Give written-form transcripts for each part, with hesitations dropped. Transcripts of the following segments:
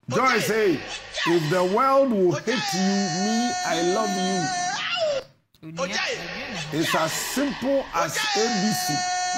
Joyce say, if the world will hate you, me, I love you. It's as simple as ABC.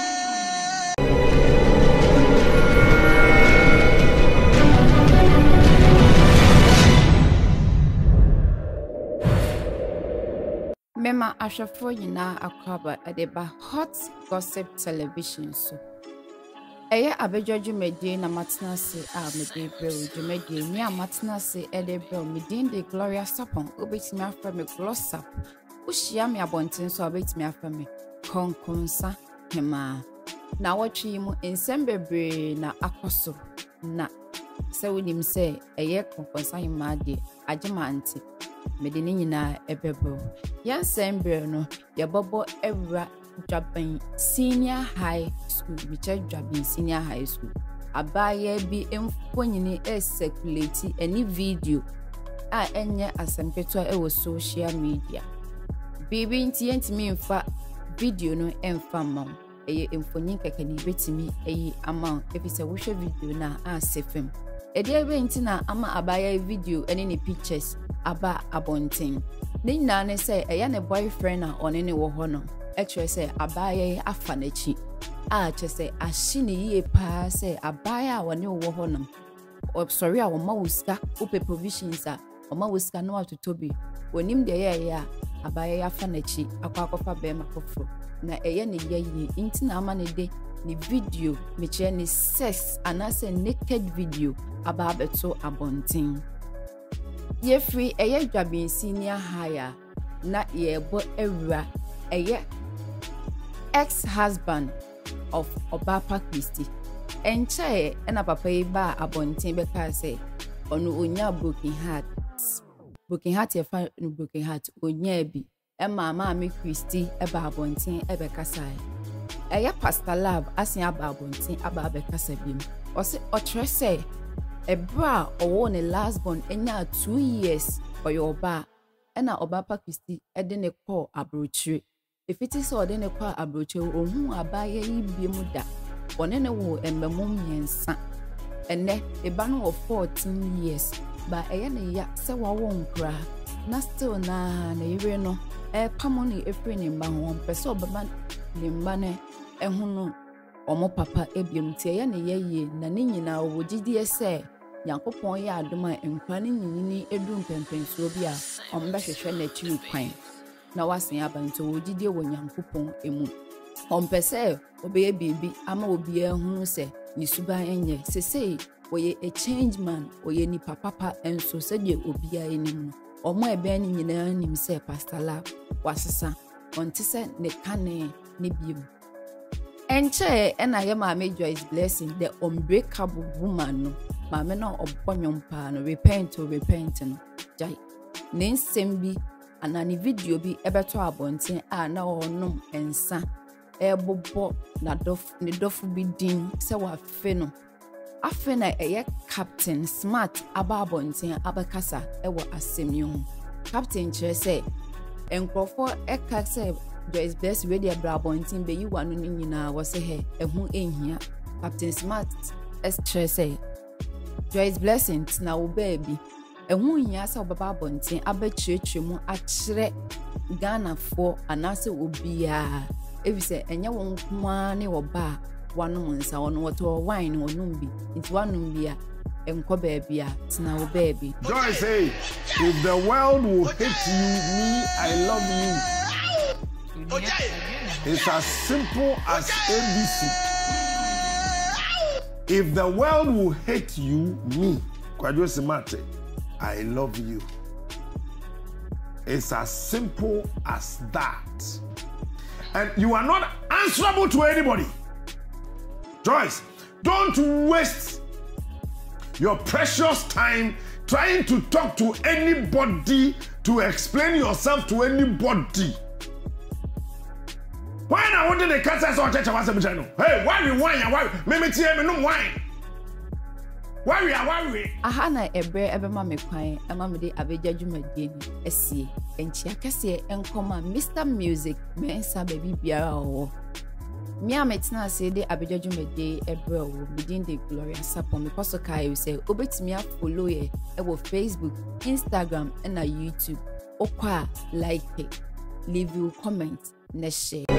Mema ashafo yina akwaba adeba hot gossip television so. Eye abejoju medie na matenase a mede brɛ jumedie mi a matenase ede brɛ medin de Gloria Sapon obetimi afra me glossap. Ushia me abonten so obetimi afra me konkonsa hema. Na watwi mu ensem bebre na akoso na se wonim se eye konkonsa hema de agema anti medini nyina ebebo yan sembre no yebobo ewra dwaban senior high school biche dwaban senior high school abaya bi emfonyini circulate any video a enye asempeto ewo social media bibi nti yentimi mfa video no emfa mam eye emfonyin kekani betimi eyi ama efise wo hwe video na a sefem ede ebe nti na ama abaya video ene ne pictures aba abonten ne nyina ne se eya ne boyfriend a one ne wo ho no ekwe se abaya afa na chi a che se ahye ne yie pa se abaya a one wo ho no sorry a wo ma wuska ope provisions a wo ma wuska no atotobi onim de ya abaya afa na chi akwakofa be makofo na eya ne yie nti na ama ne de ni video me che ni sex anase naked video aba beto abonten ye free eye dwabin senior higher na ye bo ewra eye ex-husband of Obapa Christie enche na papa yi ba abonten be ka say onu onya broken heart ye fa broken heart onya bi e mama me Christie e ba abonten e be kasai eye pastor lab asin aba abonten aba be kasa bim o se o tre say ebra owo ne last born enya 2 years oyoba ena Obapa Christie ede ne call abrochire efiti so ode ne call abrochire ohun abaye yi mu da one ne wo emmemom yensa ene eba no 14 years ba eye ne ya se wa wo nkra na still na yire no pamo ne efre ne mba ho pese obaba ne mba ne ehunu omo papa ebiem tie eye ne ye na ne nyina wo gidie se Yankopon ya adoma enkwa ne nyinini edu mpempensuo bi a omba hwehwe na chiru kwan na wasen abanto wogidie wo Yankopon emu ompese obeye bibi ama obi ehunu se ni suba enye sesei oye a change man oye ni papa enso se de obi a enim omo ebe ni nyina nim se pastor la wasesa onti se ne kane ne biemu enche ena ye ma me Joyce Blessing the unbreakable woman no mama no obonyon pa no repent no jai ne nsem bi anani video bi ebeto abonten a na onom ensa ebobo na dofu bi din se wa fe no afe na eye captain smart aba abonten abakasa ewo asemyo captain chere se enkrofo eka se Joyce Blessing we dey abonten be yi wanu ni nyina wo se he ehu enhia captain smart chere se Joyce Blessing na wo baby ehun hia sa obaba abonten abachirechire mu akire Ghana fo anase obia evise enye won kuma ne oba wanu nsa wono woto wine wonum bi nti wanum bia enko baby a tina wo baby Joyce say, if the world will hate you, me, I love you. It's as simple as ABC. If the world will hate you, me, I love you. It's as simple as that. And you are not answerable to anybody. Joyce, don't waste your precious time trying to talk to anybody, to explain yourself to anybody. Why I wanted the cancer on church was a channel? Hey, why we wine? Why me no wine? Why we? Ahana ebre ebema me kwan ema me de abejadwumadie ni esie enchi akese enkoma Mr Music mensa baby biara owo me a metena say de abedjojo mede ebro wo within the Gloria Sapon me koso kai say obetimi a follow ye e wo Facebook, Instagram and na YouTube. Okwa like it, leave you comment, na share.